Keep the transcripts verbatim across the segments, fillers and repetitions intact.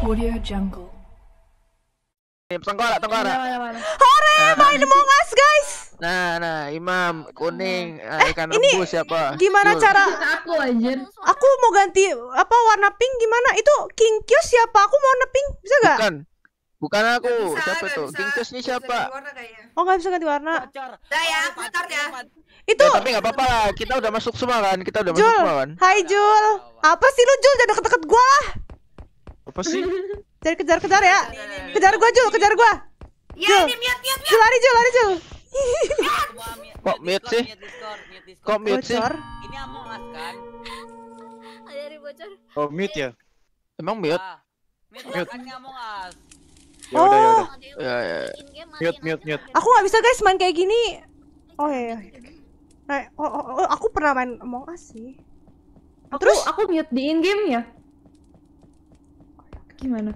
Audio Jungle. Tenggara, tenggara. Hore, main Among Us guys. Nah, nah, Imam kuning, nah, Eh, ikan ini rebus siapa? Gimana Yul. cara? Aku anjir. Aku mau ganti apa warna pink gimana? Itu King Kyos siapa? Aku mau warna pink, bisa gak? Bukan, bukan aku. Gak bisa, Siapa gak itu? bisa. King Kyos ini Gak bisa siapa? ganti warna kayaknya. Oh nggak bisa ganti warna. Udah ya, aku start ya. Itu Ya, tapi nggak apa-apa lah. Kita udah masuk semua kan? Kita udah masuk Jul. semua kan? Hai Jul. Apa sih lu Jul? Jangan deket-deket gua. Apa sih? Jangan kejar-kejar ya. Kejar gua Jul, kejar gua. Ya Jul. ini miat miat Jul lari Jul, lari Jul. Kok mute sih? Kok mute sih? Bocor. Ini Among Us kan? Ada dari bocor. Oh, mute ya? Emang mute? Ah, mute kan Among Us. Ya udah, ya udah. Ya, ya. Mute, mute, mute. Aku nggak bisa guys main kayak gini. Oh iya. iya. Nah, oh, oh, oh, aku pernah main Among Us sih. Aku, Terus aku mute di in game ya. Gimana?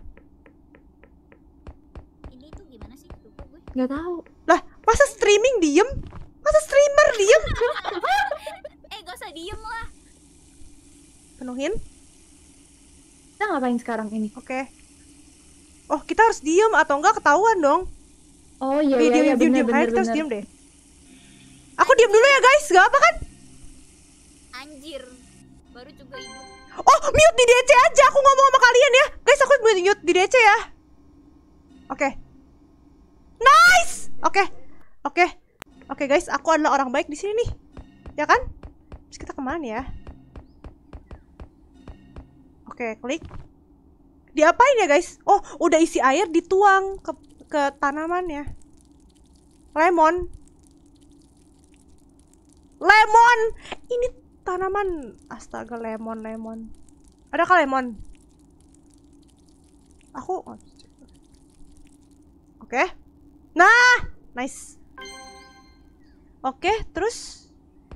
Ini tuh gimana sih? Lupa gue. Nggak tahu. lah, masa streaming diem? Masa streamer diem? Eh, gak usah diem lah. Penuhin. Kita ngapain sekarang ini? Oke. Oh, kita harus diem atau enggak ketahuan dong. Oh iya Diem, iya, diem, iya diem, bener diem. bener Ayo kita harus bener. diem deh. Aku diem dulu ya guys, gak apa kan? Anjir. Baru juga hidup. Oh, mute di D C aja. Aku ngomong sama kalian ya. Guys, aku mute di D C ya. Oke. Nice. Oke. Oke. Oke guys, aku adalah orang baik di sini nih. Ya kan? Terus kita kemana ya? Oke, klik. Diapain ya guys? Oh, udah isi air dituang ke ke tanamannya. Lemon. Lemon. Ini tanaman. Astaga, lemon, lemon. Adakah lemon? Aku Oke. Nah, nice. Oke, terus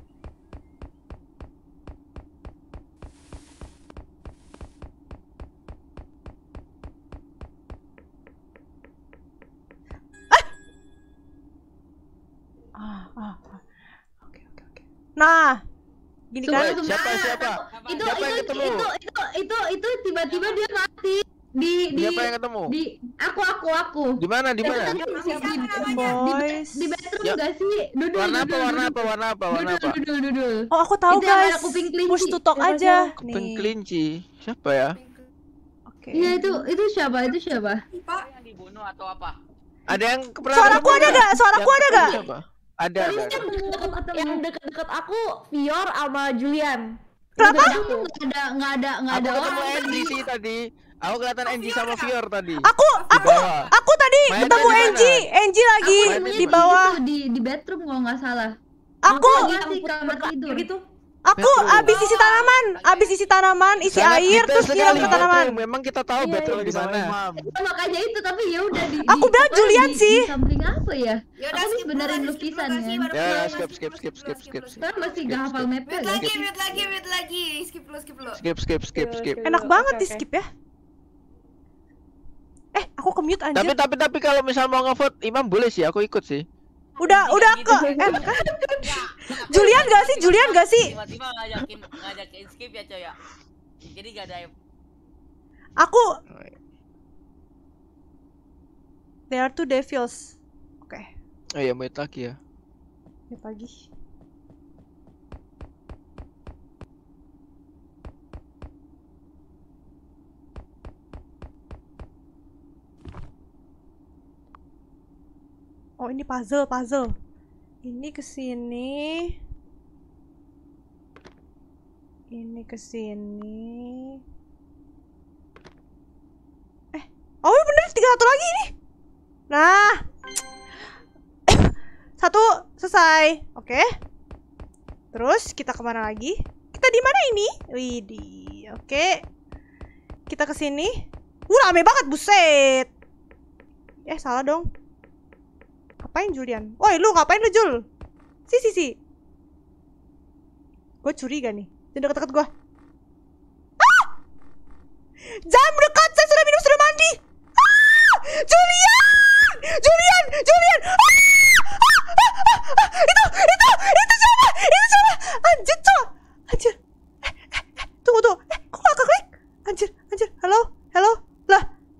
Ah, ah, ah. Oke, oke, oke. Nah, gini Sumpah, kan? sumpah. Siapa siapa? Itu Siapa yang itu, ketemu? itu itu itu itu tiba-tiba dia mati di di Siapa yang ketemu? di aku aku aku. Di mana? Di mana? Di, di, di, Boys. di bedroom Ya. gak sih? Dudul, Warna apa? dudul, Warna dudul. apa? Warna apa? Warna Dudul, apa? dudul, dudul. Oh, aku tahu Itu yang guys. ada kuping kelinci. Push to talk Siapa aja. Kuping Nih. kelinci. Siapa ya? Oke. Iya itu itu siapa? Itu siapa? Pak, Yang dibunuh atau apa? Ada yang pernah Suaraku ketemu ada nggak? gak? Suaraku Yang ada ketemu gak? siapa? Ada, ada, ada. Yang dekat-dekat aku Fior sama Julian. Kenapa? Dekat aku nggak ada nggak ada nggak Aku ada ketemu orang. Angie sih tadi. Aku kelihatan Angie sama Fior tadi. Aku, aku, bawah. aku tadi Mainnya ketemu di mana? Angie. Angie lagi Aku Mainnya nemunya di bawah. itu, di di bedroom kalau nggak salah. Aku, lagi di kamar tidur gitu. aku Betul. abis isi tanaman, abis isi tanaman, isi Sangat air, detail terus nyiram sekali, ke tanaman. Betul. Memang kita tahu Iya, betul iya. di mana. Ya, makanya itu tapi ya udah di. Aku di- bilang pokoknya Julian di- sih. Di samping apa ya? yaudah Aku nih skip benerin dulu, lukisan skip dulu, kan. baru Ya, mulai, skip, skip, skip, skip, skip. dulu. Kan masih Skip, gak hafal skip. mapnya Mute kan? lagi, mute lagi, mute lagi. Skip dulu, skip dulu. Skip, skip, skip, skip. Enak banget di skip ya. Eh, aku ke mute Tapi anjir. tapi tapi kalau misal mau ngevote Imam boleh sih, aku ikut sih. Udah, udah ke eh kan? Julian gak sih? Julian gak sih? Tiba-tiba ngajakin ngajakin skip ya coy ya. Jadi gak ada yang Aku There are two devils. Oke, Oh iya, mute lagi ya. ya pagi. Oh, ini puzzle, puzzle. Ini ke sini. Ini ke sini. Eh, oh iya bener, tinggal satu lagi nih. Nah. Satu selesai. Oke. Terus kita kemana lagi? Kita di mana ini? Widih. Oke. Kita ke sini. Uh, rame banget, buset. Eh, salah dong. Ngapain Julian? Woi, lu ngapain lu, Jul? Si, si, si. Gue curiga nih. Jangan deket-deket gue. Ah! Jangan mendekat, saya sudah minum, sudah mandi. Ah! Julian! Julian! Julian! Ah! Ah! Ah! Ah! Itu! Itu! Itu siapa? Itu siapa? Anjir, cowok! Anjir. Eh, eh, eh, tunggu, tunggu. Eh, kok gak keklik? Anjir, anjir. Halo? Halo? Lah,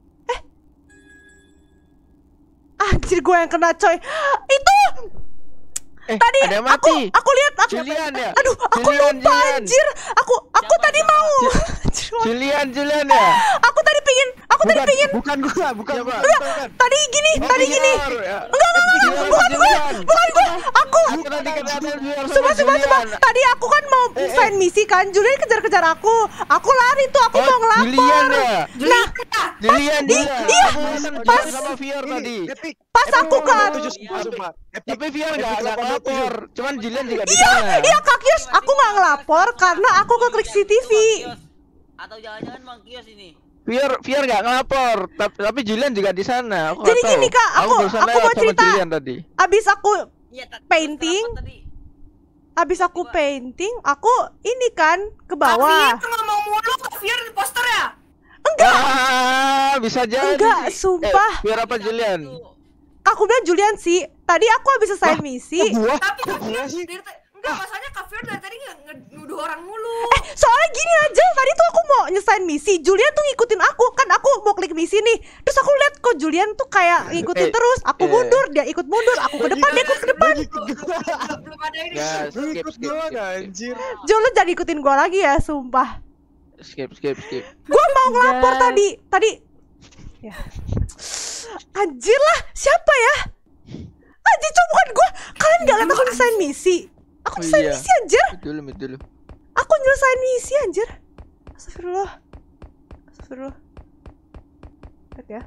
gue yang kena coy. Itu Eh, tadi ada yang aku mati. aku lihat aku. Julian ya? Aduh, aku Julian, lupa Julian. anjir. Aku aku Siapa, tadi siapa? mau. Julian, Julian ya? Aku tadi pingin, aku tadi Bukan, pingin. bukan gua, bukan Siapa? bukan, bukan. Tadi gini, tadi gini. Fior, ya. Enggak, enggak, enggak, Julian, bukan gue, Julian. bukan gue. Aku, Aku tadi kelihatan Fior sama sumpah, sumpah, sumpah. Julian. Tadi aku kan mau sign misi kan, Julian kejar-kejar aku. Aku lari tuh, aku Oh, mau ngelapor. Julian ya? Julian. Julian, Julian. iya, Aku pesan pas- Julian sama Fior tadi. Epic. Pas aku kan. Tujuh sumpah, sumpah. Epic. Tapi Fior nggak Epic nggak delapan puluh tujuh. ngelapor. Cuman Julian juga di Iya, sana. iya Kak Kios, aku nggak ngelapor karena aku ke klik C C T V. Atau jangan-jangan Bang Kios ini. Fior, Fior nggak ngelapor. Tapi, tapi Julian juga di sana. Aku Jadi nggak tahu. gini, Kak, aku- barusan aku lewat mau sama cerita. Julian tadi. Abis aku, Iya, ta- Painting? terus kenapa tadi? abis aku painting, aku ini kan ke Kak Fier bawah. tuh ngomong mulu, Kak Fier di poster ya? Enggak, Ah, bisa jadi. Enggak, sih. sumpah. Eh, Fior apa Julian? aku bilang Julian sih. Tadi aku habis selesai misi. Gua, Tapi Kak gua Fier sih. dari ta- enggak, masalahnya Kak Fier dari tadi nge- nge- nuduh orang mulu. Eh, soalnya gini aja, tadi tuh aku mau nyesain misi. Julian tuh ngikutin aku, kan aku mau klik misi nih. Terus aku lihat kok Julian tuh kayak ngikutin Eh, terus. Aku eh. mundur, dia ikut mundur. Aku ke depan, dia ikut ke depan. Belum belum ada ini. Ya, Lu skip, ikut skip, doang skip, skip. anjir. Jul, lu jangan ikutin gua lagi ya, sumpah. Skip, skip, skip. Gua mau ngelapor tadi. Tadi ya. Anjir lah, siapa ya? Anjir, cuma bukan gua. Kalian gak liat aku nyelesain misi? Aku Oh nyelesain iya. misi anjir. Mute dulu, mute dulu. Aku nyelesain misi anjir. Astagfirullah. Astagfirullah. Lihat ya.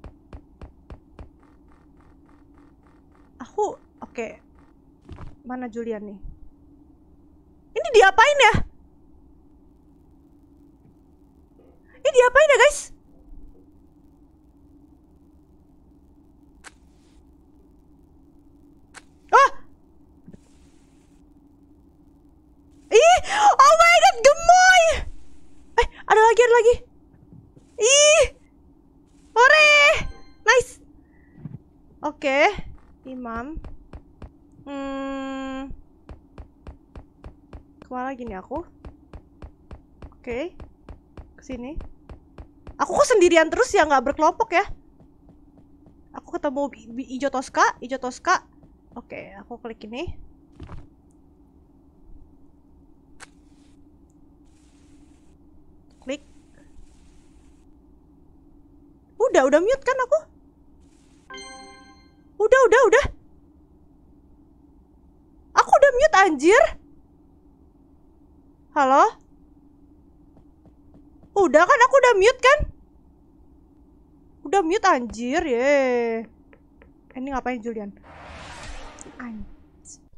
Aku oke. Mana Julian nih? Ini diapain ya? Ini diapain ya, guys? Ah! Ih, oh my god, gemoy. Eh, ada lagi, ada lagi. Ih, hore, nice. Oke, Imam. Hmm, kemana lagi nih aku? Oke, kesini. Aku kok sendirian terus ya, nggak berkelompok ya? Aku ketemu bi- bi- hijau Tosca, hijau Tosca. Oke, aku klik ini. Klik. Udah, udah mute kan aku? Udah, udah, udah. Aku udah mute anjir. Halo? Udah kan, aku udah mute kan? Udah mute anjir, ye. Ini ngapain Julian? Anjir.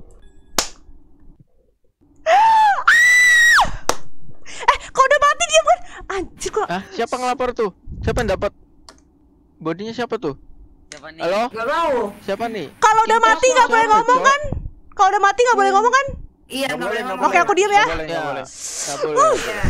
Eh, kau udah mati diam kan? Anjir kok. Ah, siapa ngelapor tuh? Siapa yang dapat? Bodinya siapa tuh? Siapa nih? Halo? Gak tahu. Siapa nih? Kalau udah mati nggak boleh Siapa, ngomong Cok? kan? Kalau udah mati nggak boleh ngomong kan? Iya, Nggak nggak boleh, boleh nggak ngomong. Oke, aku diem ya. Nggak boleh, nggak boleh. Nggak boleh. Iya.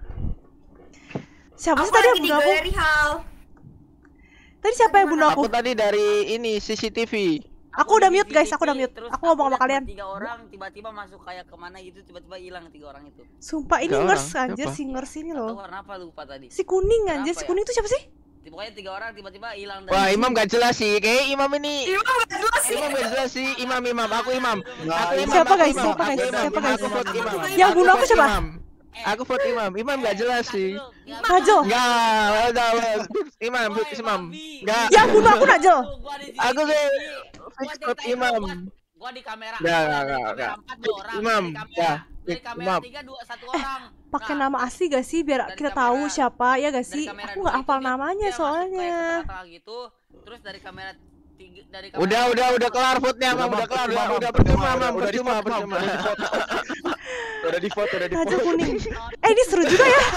Siapa sih Aku tadi yang lagi di bunuh aku? galeri hal. Tadi siapa yang bunuh aku? Aku tadi dari ini C C T V. Aku udah mute, guys, aku udah Terus mute. Aku ngomong sama lihat kalian. Tiga orang tiba-tiba masuk kayak kemana gitu, tiba-tiba hilang tiga orang itu. Sumpah ini Tiga ngers orang, anjir, siapa? si ngers ini Tahu loh. warna apa lupa tadi. Si kuning anjir, Kenapa si ya? kuning itu siapa sih? Pokoknya tiga orang tiba-tiba hilang dari Wah, sini. Imam gak jelas sih. Kayak Imam ini. Imam gak jelas sih. Imam gak jelas sih. Imam, Imam. Aku Imam. Aku Imam. Siapa, aku guys? Imam, Siapa, aku guys? Imam, Siapa, guys? Aku vote Imam. Yang Aku bunuh aku vote siapa? Imam. Aku vote Imam. Imam gak jelas sih. Najel. Enggak, udah, udah. Imam, Woi, Imam. babi. Enggak. Yang bunuh aku Najel. Gua di sini. Aku sih Gua fix ceritain vote dulu, Imam. gua- Gua di kamera. Nggak, Gua nggak, dari nggak, kamera nggak. empat dua orang. Imam, Dari kamera, ya, dari fix kamera Imam. tiga dua satu orang. Pakai Nah, nama asli gak sih biar dari kita kamera- tahu siapa ya gak dari sih? kamera Aku dua nggak itu hafal dia- namanya dia masuk soalnya. kayak ke tengah-tengah gitu. Terus dari kamera tiga dari kamera Udah, udah, udah kelar vote-nya, Mam. Udah kelar, udah, udah percuma, Mam. Percuma, percuma. Udah di foto, udah di Najel foto. kuning. Eh ini seru juga ya.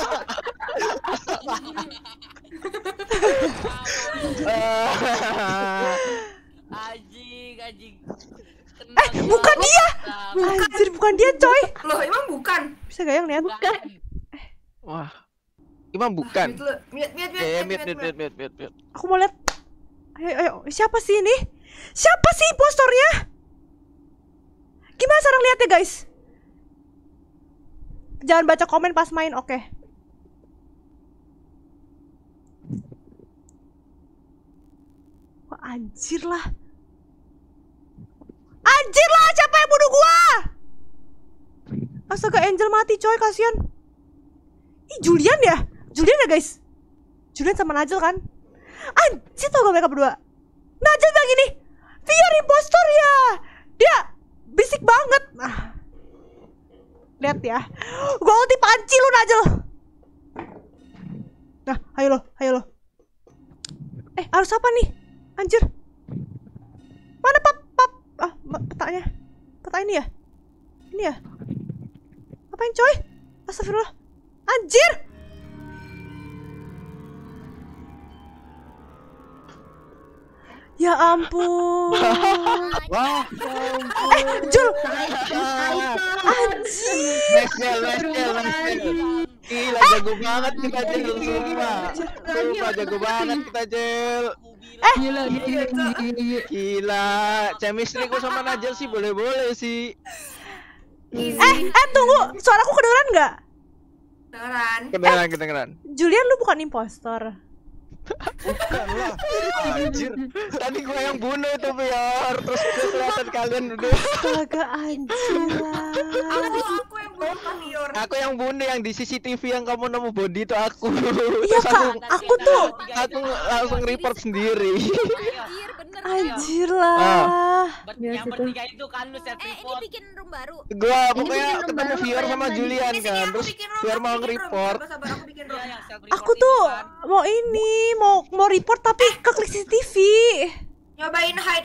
Anjing, anjing. Eh bukan dia. Anjir bukan dia coy. Loh, Imam bukan. Bisa gak yang lihat? Bukan. Wah. Imam bukan. Mute dulu. Mute, mute, mute, Eh, mute, mute, mute, mute, mute, mute, mute. Aku mau lihat. Ayo ayo, siapa sih ini? Siapa sih impostornya? Gimana cara lihatnya guys? Jangan baca komen pas main, oke. Wah, anjir lah. Anjir lah, siapa yang bunuh gua? Astaga, Angel mati coy, kasihan. Ih, Julian ya? Julian ya guys? Julian sama Najel kan? Anjir tau gak mereka berdua? Najel bilang gini, Fior impostor ya. Dia berisik banget. Nah, lihat ya. Gua ulti panci lu Najel. Nah, ayo lo, ayo lo. Eh, harus apa nih? Anjir. Mana pap, pap? Ah, petanya. Peta ini ya? Ini ya? Apain coy? Astagfirullah. Anjir! Ya ampun. Wah. Eh, Jul. Anjir. Mesel, mesel, mesel. Gila, jago banget kita Jel, sumpah. Sumpah jago banget kita Jel. Eh, Gila, gila, gila. Gila, chemistry ku sama Najel sih boleh-boleh sih. eh, eh tunggu. Suaraku kedengeran nggak? Beneran. Kedengeran, kedengeran. Julian, lu bukan impostor. Bukan lah. Anjir. Tadi gua yang bunuh tuh biar terus kelihatan kalian udah. Astaga, anjir lah. Aku aku yang bunuh Kak Fior. Aku yang bunuh yang di C C T V yang kamu nemu body itu aku. Iya Terus kak, aku tuh. aku langsung report sendiri. Anjir, bener. Anjir lah. Ber- yang bertiga itu kan lu self Eh, ini report. bikin room baru. Gua pokoknya ketemu baru Fior sama kayak Julian Ini sini kan, aku terus bikin room, Fior aku mau bikin room. nge-report. Sabar, sabar, aku bikin room. Iya, yang self report Aku itu tuh kan. mau ini, mau mau report tapi keklik C C T V. Nyobain hide